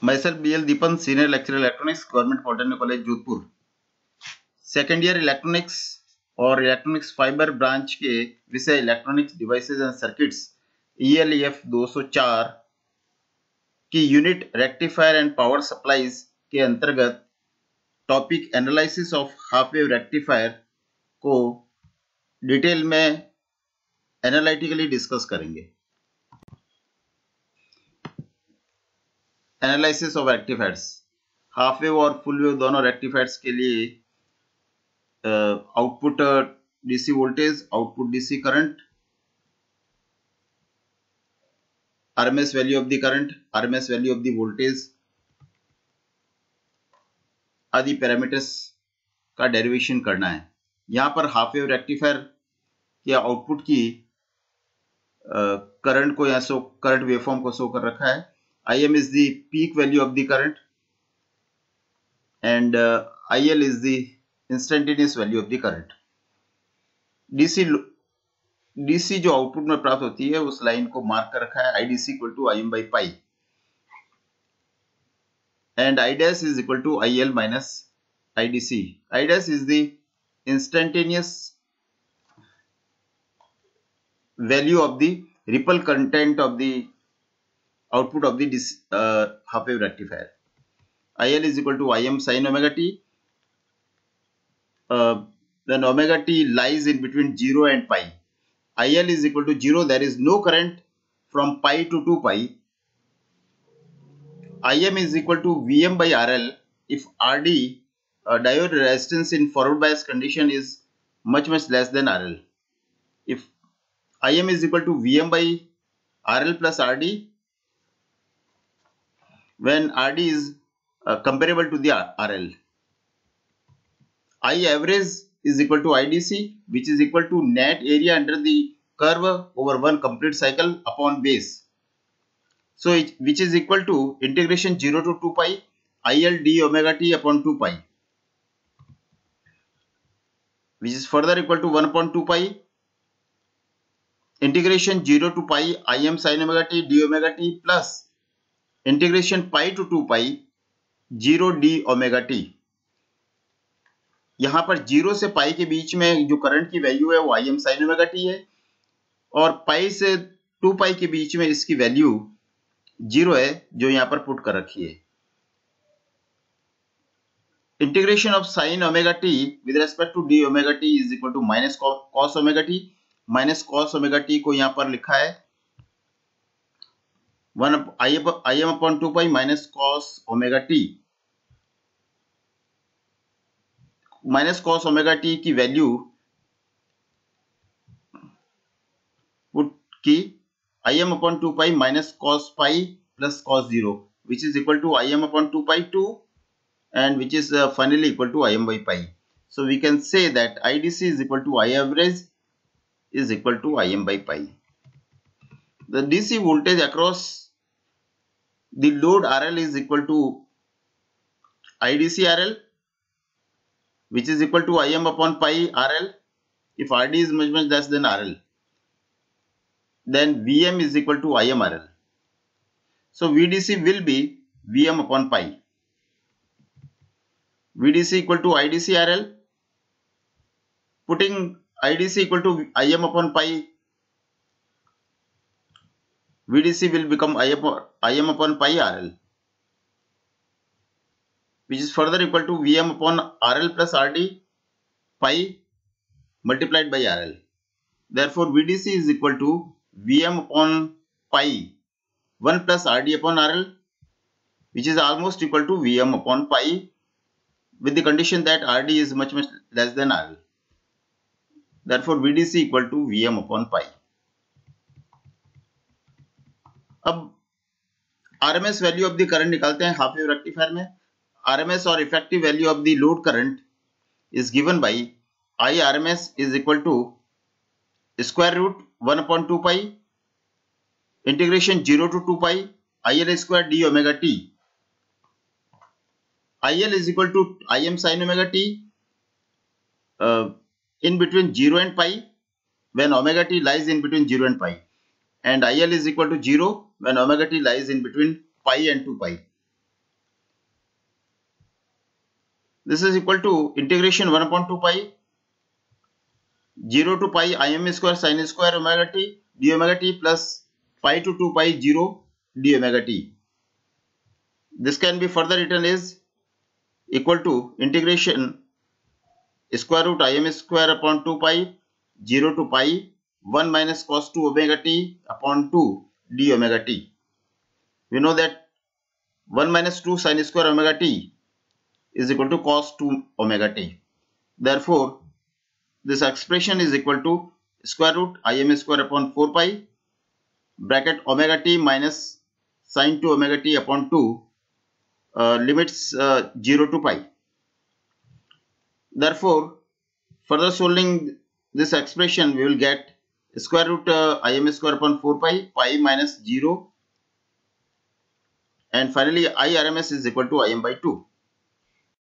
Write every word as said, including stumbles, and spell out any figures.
myself B L Deepan, senior lecturer electronics, Government Polytechnic College, Jodhpur. Second year electronics और electronics fiber branch के विषय electronics devices and circuits E L E F दो सौ चार की unit rectifier and power supplies के अंतर्गत topic analysis of half wave rectifier को डिटेल में एनालिटिकली डिस्कस करेंगे. Analysis of rectifiers, half wave और फुल वेव दोनों रेक्टिफायर्स के लिए output DC voltage, output DC current, RMS value of the current, RMS value of the voltage आदि parameters का derivation करना है. यहां पर हाफ वेव रेक्टिफायर के आउटपुट की करंट uh, को यहां शो करंट वेवफॉर्म को शो कर रखा है. I M is the peak value of the current and I L is the instantaneous value of the current. DC DC जो output में प्राप्त होती है उस लाइन को मार्क कर रखा है. I DC equal to I M by pi and I dash is equal to I L minus I DC. I dash is the instantaneous value of the ripple content of the output of the uh, half wave rectifier. I L is equal to I M sin omega t. Uh, then omega t lies in between zero and pi. I L is equal to zero. There is no current from pi to two pi. I M is equal to V M by R L if R D uh, diode resistance in forward bias condition is much much less than R L. If I M is equal to V M by R L plus R D when R D is uh, comparable to the R L. I average is equal to I D C, which is equal to net area under the curve over one complete cycle upon base. So it, which is equal to integration zero to two pi I L d omega t upon two pi, which is further equal to one upon two pi integration zero to pi I M sin omega t d omega t plus integration pi to two pi zero d omega t. यहां पर zero से पाई के बीच में जो current की value है वो I M sin omega t है और पाई से टू पाई के बीच में इसकी वैल्यू जीरो है जो यहां पर पुट कर रखी है. Integration of sine omega T with respect to D omega T is equal to minus cos omega T. Minus cos omega T को यहां पर लिखा है one I M upon two pi minus cos omega T. Minus cos omega T की value put की I M upon two pi minus cos pi plus cos zero which is equal to I M upon two pi to and which is uh, finally equal to I M by pi. So we can say that I D C is equal to I average is equal to I M by pi. The D C voltage across the load R L is equal to I D C R L, which is equal to I M upon pi R L. If R D is much much less than R L, then V M is equal to I M R L. So V D C will be V M upon pi. V D C equal to I D C R L. Putting I D C equal to I M upon pi, V D C will become I M, I M upon pi R L, which is further equal to V M upon R L plus R D pi multiplied by R L. Therefore, V D C is equal to V M upon pi one plus R D upon R L, which is almost equal to V M upon pi with the condition that R D is much much less than R L. Therefore, V D C equal to V M upon pi. अब R M S value of the current निकालते हैं half wave rectifier में. R M S और effective value of the load current is given by I R M S is equal to square root one upon two pi integration zero to two pi I L square D omega T. I L is equal to I M sin omega t uh, in between zero and pi when omega t lies in between zero and pi, and I L is equal to zero when omega t lies in between pi and two pi. This is equal to integration one upon two pi zero to pi Im square sin square omega t d omega t plus pi to two pi zero d omega t. This can be further written as equal to integration square root Im square upon two pi zero to pi one minus cos two omega t upon two d omega t. We know that one minus two sin square omega t is equal to cos two omega t. Therefore, this expression is equal to square root Im square upon four pi bracket omega t minus sin two omega t upon two uh, limits uh, zero to pi. Therefore, further solving this expression, we will get square root uh, Im square upon four pi, pi minus zero, and finally I R M S is equal to Im by two.